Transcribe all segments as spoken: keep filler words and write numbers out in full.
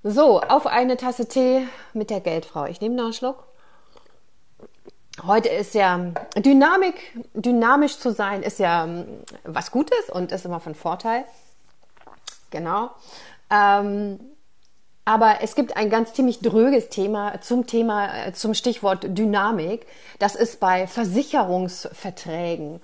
So, auf eine Tasse Tee mit der Geldfrau. Ich nehme noch einen Schluck. Heute ist ja Dynamik, dynamisch zu sein, ist ja ähm, was Gutes und ist immer von Vorteil. Genau. Ähm, aber es gibt ein ganz ziemlich dröges Thema zum Thema, äh, zum Stichwort Dynamik. Das ist bei Versicherungsverträgen.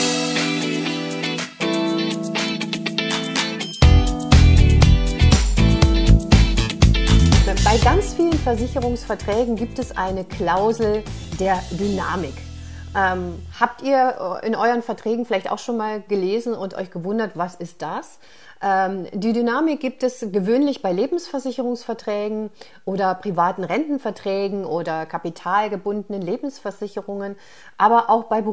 Bei ganz vielen Versicherungsverträgen gibt es eine Klausel der Dynamik. Ähm, habt ihr in euren Verträgen vielleicht auch schon mal gelesen und euch gewundert, was ist das? Ähm, die Dynamik gibt es gewöhnlich bei Lebensversicherungsverträgen oder privaten Rentenverträgen oder kapitalgebundenen Lebensversicherungen, aber auch bei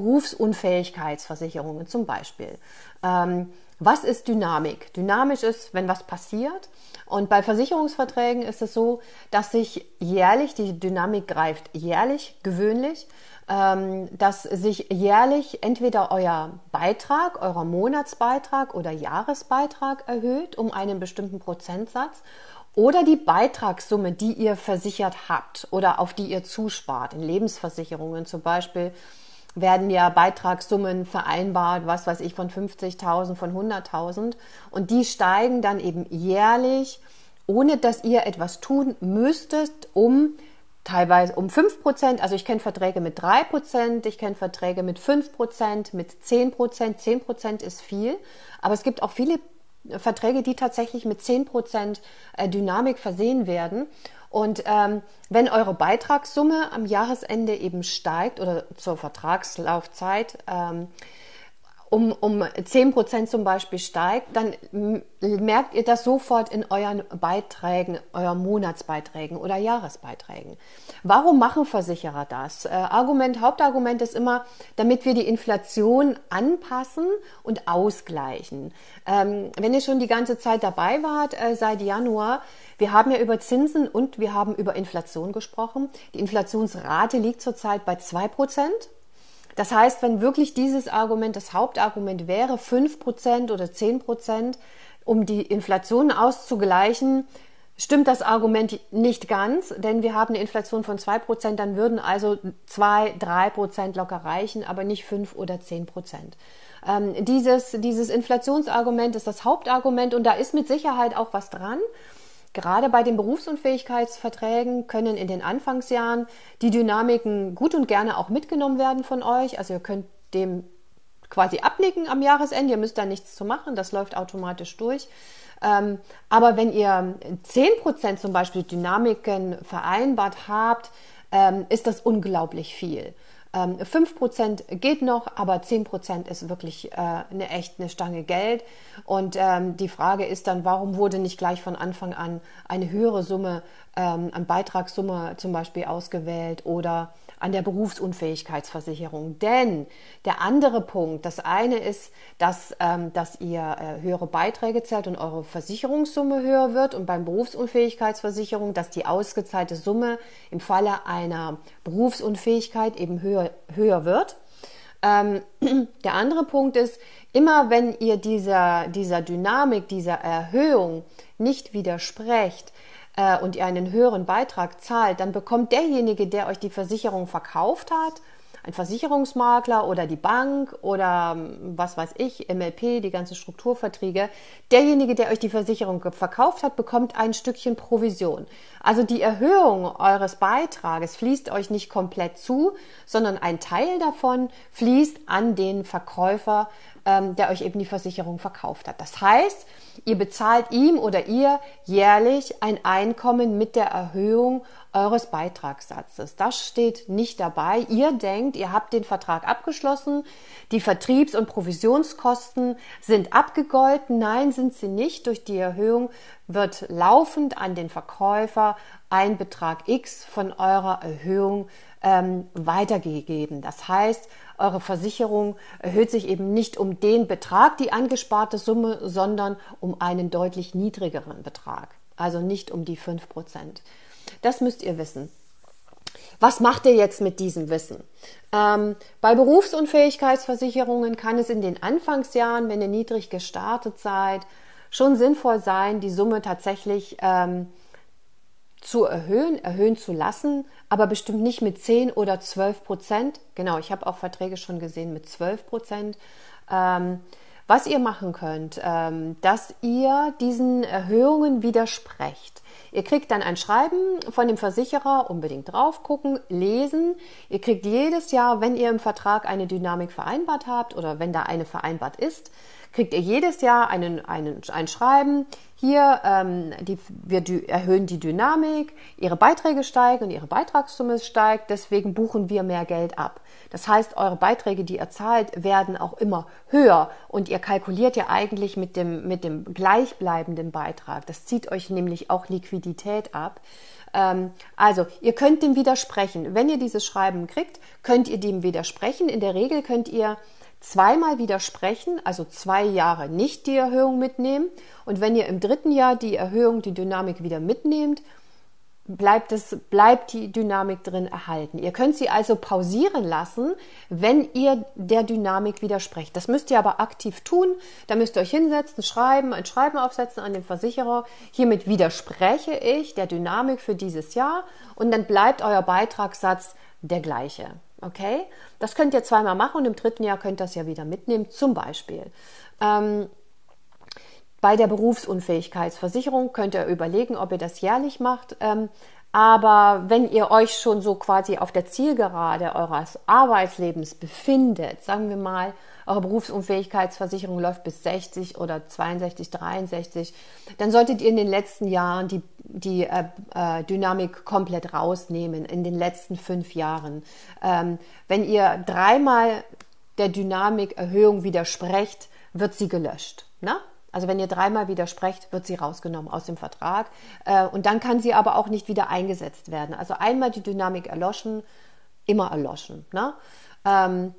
Berufsunfähigkeitsversicherungen zum Beispiel. Ähm, Was ist Dynamik? Dynamisch ist, wenn was passiert. Und bei Versicherungsverträgen ist es so, dass sich jährlich, die Dynamik greift jährlich, gewöhnlich, ähm, dass sich jährlich entweder euer Beitrag, euer Monatsbeitrag oder Jahresbeitrag erhöht um einen bestimmten Prozentsatz oder die Beitragssumme, die ihr versichert habt oder auf die ihr zuspart. In Lebensversicherungen zum Beispiel werden ja Beitragssummen vereinbart, was weiß ich, von fünfzigtausend, von hunderttausend und die steigen dann eben jährlich, ohne dass ihr etwas tun müsstet, um teilweise um fünf Prozent, also ich kenne Verträge mit drei Prozent, ich kenne Verträge mit fünf Prozent, mit zehn Prozent, zehn Prozent ist viel, aber es gibt auch viele Verträge, die tatsächlich mit zehn Prozent Dynamik versehen werden. Und ähm, wenn eure Beitragssumme am Jahresende eben steigt oder zur Vertragslaufzeit ähm, um, um zehn Prozent zum Beispiel steigt, dann merkt ihr das sofort in euren Beiträgen, euren Monatsbeiträgen oder Jahresbeiträgen. Warum machen Versicherer das? Äh, Argument, Hauptargument ist immer, damit wir die Inflation anpassen und ausgleichen. Ähm, wenn ihr schon die ganze Zeit dabei wart, äh, seit Januar, wir haben ja über Zinsen und wir haben über Inflation gesprochen. Die Inflationsrate liegt zurzeit bei zwei Prozent. Das heißt, wenn wirklich dieses Argument das Hauptargument wäre, fünf Prozent oder zehn Prozent, um die Inflation auszugleichen, stimmt das Argument nicht ganz, denn wir haben eine Inflation von zwei Prozent, dann würden also zwei, drei Prozent locker reichen, aber nicht fünf oder zehn Prozent. Ähm, dieses, dieses Inflationsargument ist das Hauptargument und da ist mit Sicherheit auch was dran. Gerade bei den Berufsunfähigkeitsverträgen können in den Anfangsjahren die Dynamiken gut und gerne auch mitgenommen werden von euch. Also ihr könnt dem quasi abnicken am Jahresende, ihr müsst da nichts zu machen, das läuft automatisch durch. Ähm, aber wenn ihr zehn Prozent zum Beispiel Dynamiken vereinbart habt, ähm, ist das unglaublich viel. Ähm, fünf Prozent geht noch, aber zehn Prozent ist wirklich äh, eine echt eine Stange Geld. Und ähm, die Frage ist dann, warum wurde nicht gleich von Anfang an eine höhere Summe ähm, an Beitragssumme zum Beispiel ausgewählt oder an der Berufsunfähigkeitsversicherung? Denn der andere Punkt, das eine ist, dass, ähm, dass ihr äh, höhere Beiträge zahlt und eure Versicherungssumme höher wird und beim Berufsunfähigkeitsversicherung, dass die ausgezahlte Summe im Falle einer Berufsunfähigkeit eben höher, höher wird. Ähm, der andere Punkt ist, immer wenn ihr dieser, dieser Dynamik, dieser Erhöhung nicht widersprecht, und ihr einen höheren Beitrag zahlt, dann bekommt derjenige, der euch die Versicherung verkauft hat, ein Versicherungsmakler oder die Bank oder was weiß ich, M L P, die ganzen Strukturverträge, derjenige, der euch die Versicherung verkauft hat, bekommt ein Stückchen Provision. Also die Erhöhung eures Beitrages fließt euch nicht komplett zu, sondern ein Teil davon fließt an den Verkäufer, ähm, der euch eben die Versicherung verkauft hat. Das heißt, ihr bezahlt ihm oder ihr jährlich ein Einkommen mit der Erhöhung eures Beitragssatzes. Das steht nicht dabei. Ihr denkt, ihr habt den Vertrag abgeschlossen, die Vertriebs- und Provisionskosten sind abgegolten. Nein, sind sie nicht. Durch die Erhöhung wird laufend an den Verkäufer ein Betrag X von eurer Erhöhung ähm, weitergegeben. Das heißt, eure Versicherung erhöht sich eben nicht um den Betrag, die angesparte Summe, sondern um einen deutlich niedrigeren Betrag. Also nicht um die fünf Prozent. Das müsst ihr wissen. Was macht ihr jetzt mit diesem Wissen? Ähm, bei Berufsunfähigkeitsversicherungen kann es in den Anfangsjahren, wenn ihr niedrig gestartet seid, schon sinnvoll sein, die Summe tatsächlich ähm, zu erhöhen, erhöhen zu lassen, aber bestimmt nicht mit zehn oder zwölf Prozent. Genau, ich habe auch Verträge schon gesehen mit zwölf Prozent. Ähm, was ihr machen könnt, ähm, dass ihr diesen Erhöhungen widersprecht. Ihr kriegt dann ein Schreiben von dem Versicherer, unbedingt drauf gucken, lesen. Ihr kriegt jedes Jahr, wenn ihr im Vertrag eine Dynamik vereinbart habt oder wenn da eine vereinbart ist, kriegt ihr jedes Jahr einen, einen, ein Schreiben. Hier, ähm, die, wir erhöhen die Dynamik, Ihre Beiträge steigen und Ihre Beitragssumme steigt, deswegen buchen wir mehr Geld ab. Das heißt, eure Beiträge, die ihr zahlt, werden auch immer höher und ihr kalkuliert ja eigentlich mit dem, mit dem gleichbleibenden Beitrag. Das zieht euch nämlich auch Liquidität ab. Ähm, also, ihr könnt dem widersprechen. Wenn ihr dieses Schreiben kriegt, könnt ihr dem widersprechen. In der Regel könnt ihr zweimal widersprechen, also zwei Jahre nicht die Erhöhung mitnehmen. Und wenn ihr im dritten Jahr die Erhöhung, die Dynamik wieder mitnehmt, bleibt, es, bleibt die Dynamik drin erhalten. Ihr könnt sie also pausieren lassen, wenn ihr der Dynamik widersprecht. Das müsst ihr aber aktiv tun. Da müsst ihr euch hinsetzen, schreiben, ein Schreiben aufsetzen an den Versicherer. Hiermit widerspreche ich der Dynamik für dieses Jahr und dann bleibt euer Beitragssatz der gleiche. Okay? Das könnt ihr zweimal machen und im dritten Jahr könnt ihr das ja wieder mitnehmen. Zum Beispiel ähm, bei der Berufsunfähigkeitsversicherung könnt ihr überlegen, ob ihr das jährlich macht. Ähm, aber wenn ihr euch schon so quasi auf der Zielgerade eures Arbeitslebens befindet, sagen wir mal, eure Berufsunfähigkeitsversicherung läuft bis sechzig oder zweiundsechzig, dreiundsechzig, dann solltet ihr in den letzten Jahren die, die äh, äh, Dynamik komplett rausnehmen, in den letzten fünf Jahren. Ähm, wenn ihr dreimal der Dynamikerhöhung widersprecht, wird sie gelöscht. Ne? Also wenn ihr dreimal widersprecht, wird sie rausgenommen aus dem Vertrag äh, und dann kann sie aber auch nicht wieder eingesetzt werden. Also einmal die Dynamik erloschen, immer erloschen. Ne? Ähm,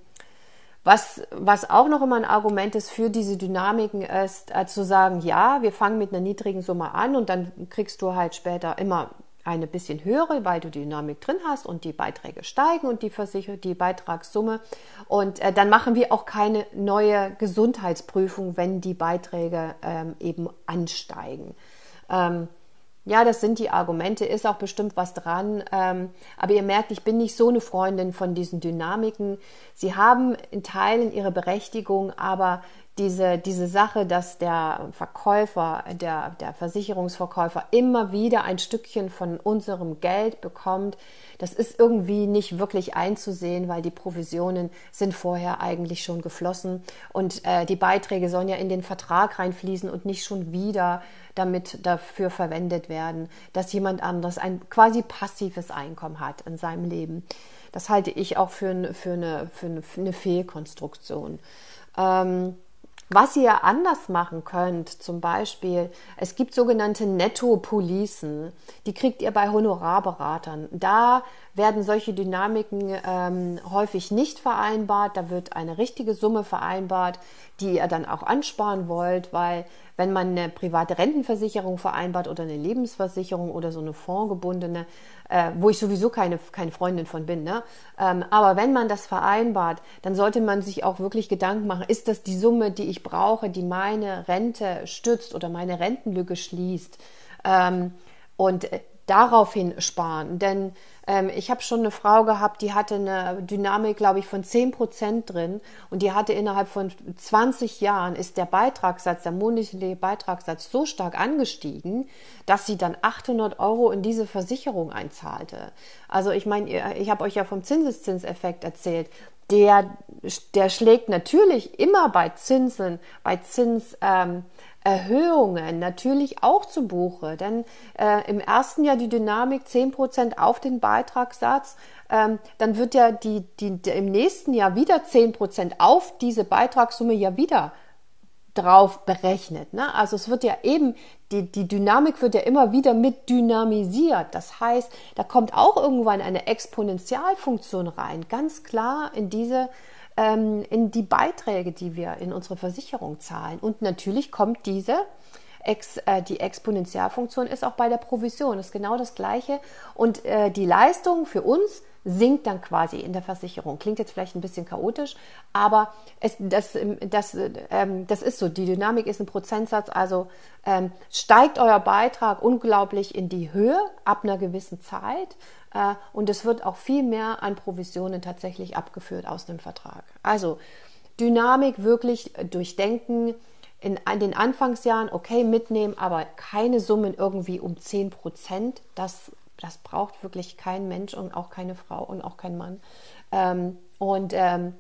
was, was auch noch immer ein Argument ist für diese Dynamiken ist, äh, zu sagen, ja, wir fangen mit einer niedrigen Summe an und dann kriegst du halt später immer eine bisschen höhere, weil du die Dynamik drin hast und die Beiträge steigen und die Versicher die Beitragssumme. Und äh, dann machen wir auch keine neue Gesundheitsprüfung, wenn die Beiträge ähm, eben ansteigen. Ähm, ja, das sind die Argumente, ist auch bestimmt was dran. Ähm, aber ihr merkt, ich bin nicht so eine Freundin von diesen Dynamiken. Sie haben in Teilen ihre Berechtigung, aber Diese, diese Sache, dass der Verkäufer, der, der Versicherungsverkäufer immer wieder ein Stückchen von unserem Geld bekommt, das ist irgendwie nicht wirklich einzusehen, weil die Provisionen sind vorher eigentlich schon geflossen und äh, die Beiträge sollen ja in den Vertrag reinfließen und nicht schon wieder damit dafür verwendet werden, dass jemand anderes ein quasi passives Einkommen hat in seinem Leben. Das halte ich auch für, eine, für, eine, für, eine, für eine Fehlkonstruktion. Ähm, Was ihr anders machen könnt, zum Beispiel, es gibt sogenannte Netto-Policen, die kriegt ihr bei Honorarberatern. Da werden solche Dynamiken ähm, häufig nicht vereinbart, da wird eine richtige Summe vereinbart, die ihr dann auch ansparen wollt, weil wenn man eine private Rentenversicherung vereinbart oder eine Lebensversicherung oder so eine fondgebundene, äh, wo ich sowieso keine, keine Freundin von bin, ne? Ähm, aber wenn man das vereinbart, dann sollte man sich auch wirklich Gedanken machen, ist das die Summe, die ich brauche, die meine Rente stützt oder meine Rentenlücke schließt, ähm, und äh, daraufhin sparen. Denn ähm, ich habe schon eine Frau gehabt, die hatte eine Dynamik, glaube ich, von zehn Prozent drin und die hatte innerhalb von zwanzig Jahren ist der Beitragssatz, der monatliche Beitragssatz so stark angestiegen, dass sie dann achthundert Euro in diese Versicherung einzahlte. Also ich meine, ich habe euch ja vom Zinseszinseffekt erzählt. Der, der schlägt natürlich immer bei Zinsen, bei Zinserhöhungen ähm, natürlich auch zu Buche. Denn äh, im ersten Jahr die Dynamik zehn Prozent auf den Beitragssatz, ähm, dann wird ja die, die, die im nächsten Jahr wieder zehn Prozent auf diese Beitragssumme ja wieder drauf berechnet. Ne? Also es wird ja eben, die, die Dynamik wird ja immer wieder mit dynamisiert. Das heißt, da kommt auch irgendwann eine Exponentialfunktion rein, ganz klar in diese, ähm, in die Beiträge, die wir in unsere Versicherung zahlen. Und natürlich kommt diese, Ex, äh, die Exponentialfunktion ist auch bei der Provision, das ist genau das Gleiche. Und äh, die Leistung für uns sinkt dann quasi in der Versicherung. Klingt jetzt vielleicht ein bisschen chaotisch, aber es, das, das, ähm, das ist so. Die Dynamik ist ein Prozentsatz, also ähm, steigt euer Beitrag unglaublich in die Höhe ab einer gewissen Zeit äh, und es wird auch viel mehr an Provisionen tatsächlich abgeführt aus dem Vertrag. Also Dynamik wirklich durchdenken, in den Anfangsjahren okay mitnehmen, aber keine Summen irgendwie um zehn Prozent, das Das braucht wirklich kein Mensch und auch keine Frau und auch kein Mann. Ähm, und ähm,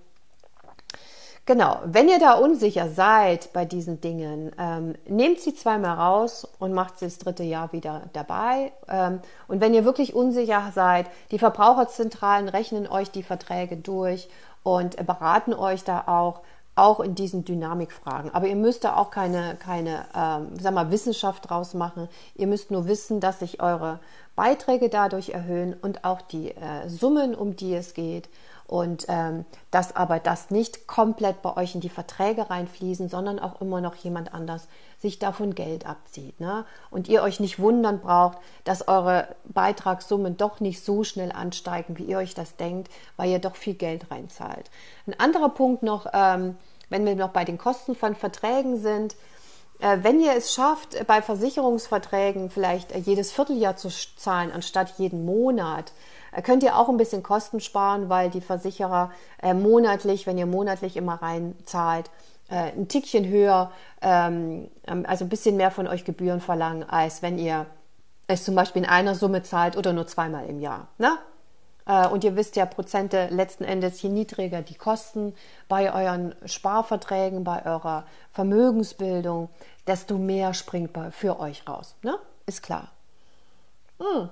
genau, wenn ihr da unsicher seid bei diesen Dingen, ähm, nehmt sie zweimal raus und macht sie das dritte Jahr wieder dabei. Ähm, und wenn ihr wirklich unsicher seid, die Verbraucherzentralen rechnen euch die Verträge durch und beraten euch da auch, auch in diesen Dynamikfragen. Aber ihr müsst da auch keine, keine ähm, sag mal, Wissenschaft draus machen. Ihr müsst nur wissen, dass sich eure Beiträge dadurch erhöhen und auch die äh, Summen, um die es geht. Und ähm, dass aber das nicht komplett bei euch in die Verträge reinfließen, sondern auch immer noch jemand anders sich davon Geld abzieht. Ne? Und ihr euch nicht wundern braucht, dass eure Beitragssummen doch nicht so schnell ansteigen, wie ihr euch das denkt, weil ihr doch viel Geld reinzahlt. Ein anderer Punkt noch, ähm, wenn wir noch bei den Kosten von Verträgen sind, äh, wenn ihr es schafft, bei Versicherungsverträgen vielleicht äh, jedes Vierteljahr zu zahlen, anstatt jeden Monat, könnt ihr auch ein bisschen Kosten sparen, weil die Versicherer äh, monatlich, wenn ihr monatlich immer reinzahlt, äh, ein Tickchen höher, ähm, also ein bisschen mehr von euch Gebühren verlangen, als wenn ihr es zum Beispiel in einer Summe zahlt oder nur zweimal im Jahr. Ne? Äh, und ihr wisst ja, Prozente letzten Endes, je niedriger die Kosten bei euren Sparverträgen, bei eurer Vermögensbildung, desto mehr springt bei, für euch raus. Ne? Ist klar. Hm.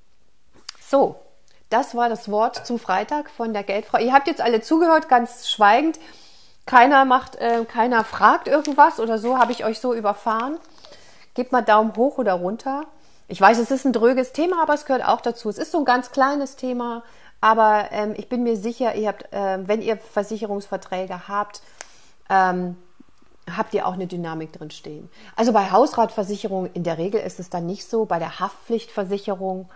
So. Das war das Wort zum Freitag von der Geldfrau. Ihr habt jetzt alle zugehört, ganz schweigend. Keiner macht, äh, keiner fragt irgendwas oder so. Habe ich euch so überfahren? Gebt mal Daumen hoch oder runter. Ich weiß, es ist ein dröges Thema, aber es gehört auch dazu. Es ist so ein ganz kleines Thema, aber ähm, ich bin mir sicher, ihr habt, äh, wenn ihr Versicherungsverträge habt, ähm, habt ihr auch eine Dynamik drin stehen. Also bei Hausratversicherung in der Regel ist es dann nicht so. Bei der Haftpflichtversicherung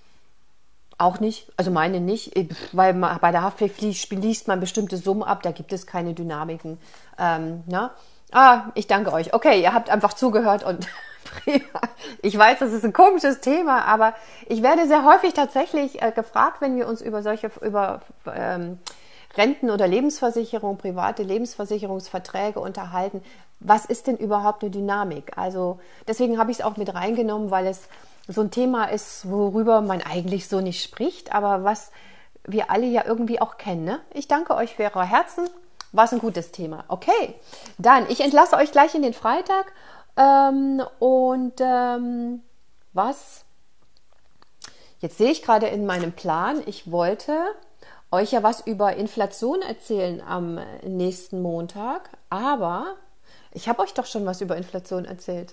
auch nicht, also meine nicht, weil man, bei der Haftpflicht liest man bestimmte Summen ab, da gibt es keine Dynamiken. Ähm, na? Ah, ich danke euch. Okay, ihr habt einfach zugehört und ich weiß, das ist ein komisches Thema, aber ich werde sehr häufig tatsächlich äh, gefragt, wenn wir uns über solche, über ähm, Renten- oder Lebensversicherung, private Lebensversicherungsverträge unterhalten, was ist denn überhaupt eine Dynamik? Also deswegen habe ich es auch mit reingenommen, weil es so ein Thema ist, worüber man eigentlich so nicht spricht, aber was wir alle ja irgendwie auch kennen. Ne? Ich danke euch für eure Herzen. War es ein gutes Thema. Okay, dann, ich entlasse euch gleich in den Freitag. Ähm, und ähm, was? Jetzt sehe ich gerade in meinem Plan, ich wollte euch ja was über Inflation erzählen am nächsten Montag, aber ich habe euch doch schon was über Inflation erzählt.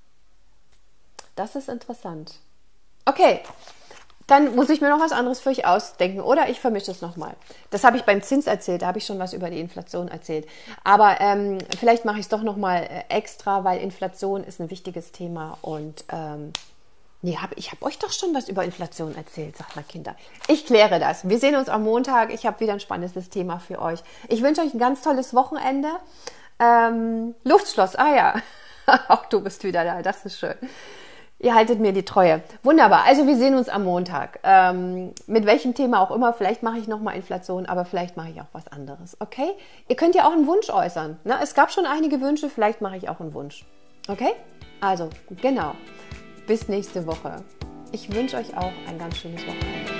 Das ist interessant. Okay, dann muss ich mir noch was anderes für euch ausdenken oder ich vermische es nochmal. Das habe ich beim Zins erzählt, da habe ich schon was über die Inflation erzählt. Aber ähm, vielleicht mache ich es doch nochmal extra, weil Inflation ist ein wichtiges Thema und ähm, nee, hab, ich habe euch doch schon was über Inflation erzählt, sagt mal Kinder. Ich kläre das. Wir sehen uns am Montag. Ich habe wieder ein spannendes Thema für euch. Ich wünsche euch ein ganz tolles Wochenende. Ähm, Luftschloss, ah ja, auch du bist wieder da, das ist schön. Ihr haltet mir die Treue. Wunderbar. Also wir sehen uns am Montag. Ähm, mit welchem Thema auch immer. Vielleicht mache ich nochmal Inflation, aber vielleicht mache ich auch was anderes. Okay? Ihr könnt ja auch einen Wunsch äußern. Ne? Es gab schon einige Wünsche. Vielleicht mache ich auch einen Wunsch. Okay? Also, genau. Bis nächste Woche. Ich wünsche euch auch ein ganz schönes Wochenende.